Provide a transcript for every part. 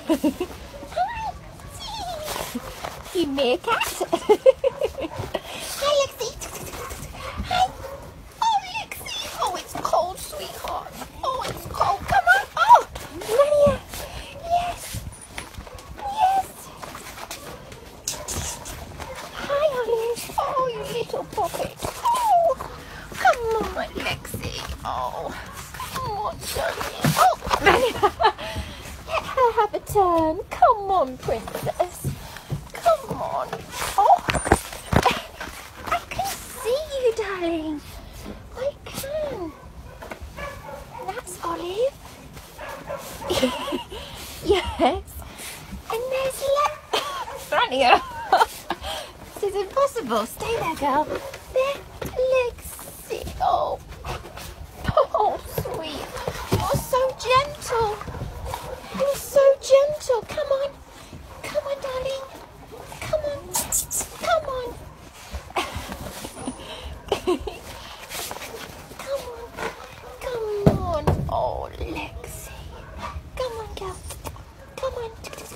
You meerkat. Hi, Lexi. Hi. Oh, Lexi. Oh, it's cold, sweetheart. Oh, it's cold. Come on. Oh, Manea. Yes. Yes. Hi, Olive. Oh, you little puppet. Oh, come on, Lexi. Oh, come on, darling. Oh, Manea. Let her have a turn. Come on, princess. Come on. Oh, I can see you, darling. I can. That's Olive. Yes. And there's Manea. This is impossible. Stay there, girl. There, Lexi. Oh. Oh, sweet. You're so gentle. You're so gentle. Come on. Come on, darling. Come on. Come on. Come on. Come on. Oh, Lexi. Come on, girl. Come on.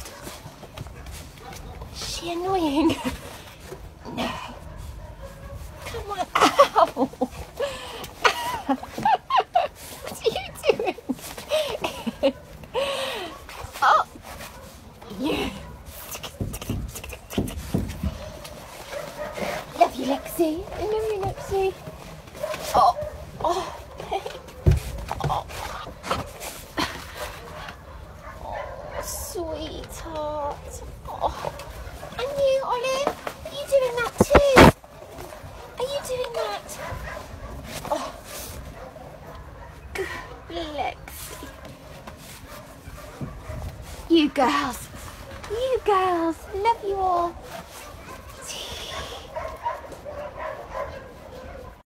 Is she annoying? No. Come on. Ow. What are you doing? Oh. Yeah. Love you, Lexi. I love you, Lexi. Oh. Oh. Oh. Oh, sweetheart. Oh. And you, Olive, are you doing that too? Are you doing that? Oh. Good, Lexi. You girls. Love you all.